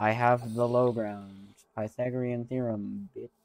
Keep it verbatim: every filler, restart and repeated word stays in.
I have the low ground. Pythagorean theorem, bitch.